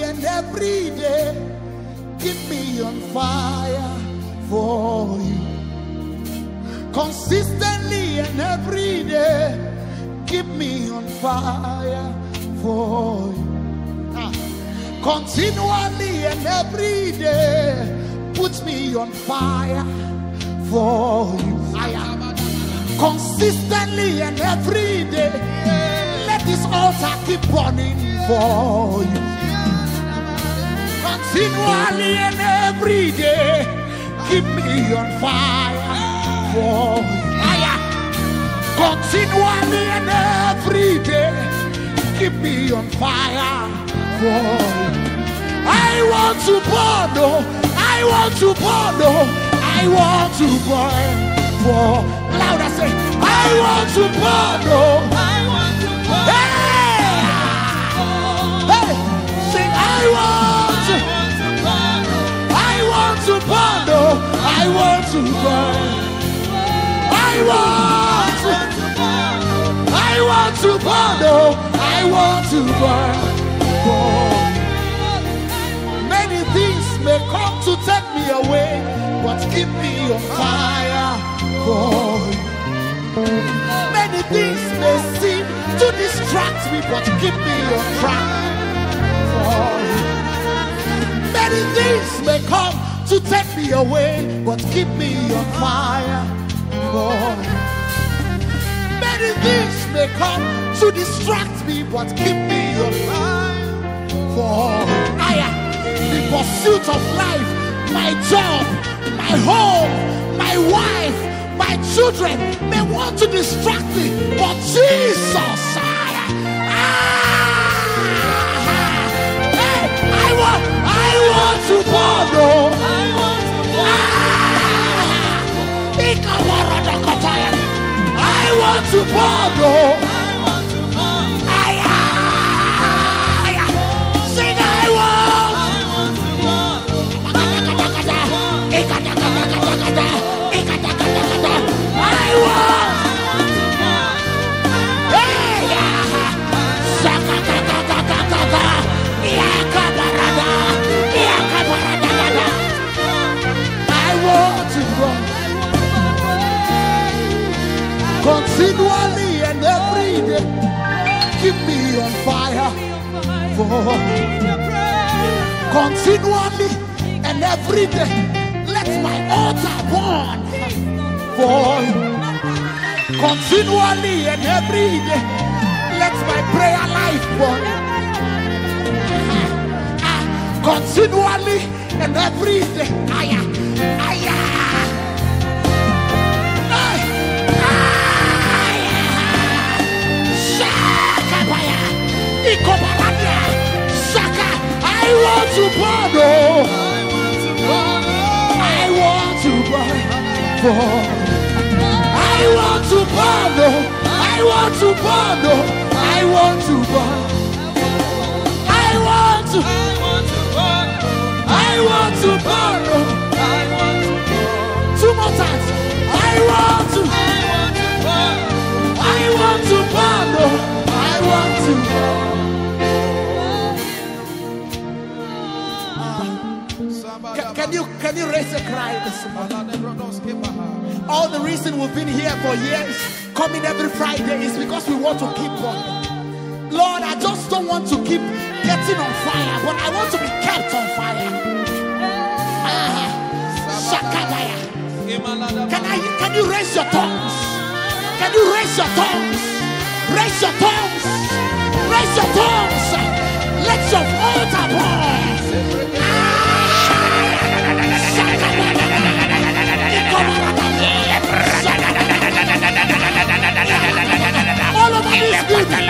and every day, keep me on fire for you. Consistently and every day, keep me on fire for you. Continually and every day, put me on fire for you. Consistently and every day, let this altar keep burning for you. Continually and every day, keep me on fire for you. Continually and every day, keep me on fire for you. I want to burn, oh, I want to burn, oh, I want to burn for. Louder say, I want to burn, oh, I want to burn. Hey, hey, sing, I want to burn, I want to burn, oh, I want to burn. I want to burn, I want to burn, oh, I want to burn for. Many things may come to take me away, but keep me on fire for you. Many things may seem to distract me, but keep me on track for you. Many things may come to take me away, but keep me on fire for you. Many things may come to distract me, but keep me on fire for you. The pursuit of life, my job, my home, my wife, my children may want to distract me, but Jesus, I want to follow. I want to follow. Sing, I want. I want. Continually and every day, keep me on fire for. Continually and every day, let my altar burn for. Continually and every day, let my prayer life burn. Continually and every day, I want to burn, oh, I want to burn for. I want to burn, oh, I want to burn, oh, I want to burn. I want to burn, I want to burn, oh, I want to burn. Two more times. I want to burn, I want to burn, oh, I want to burn. Can you raise a cry this morning? All the reason we've been here for years, coming every Friday, is because we want to keep on. Lord, I just don't want to keep getting on fire, but I want to be kept on fire. Can you raise your tongues? Can you raise your tongues? Raise your tongues. Raise your tongues. Let your altar burn. All over this building.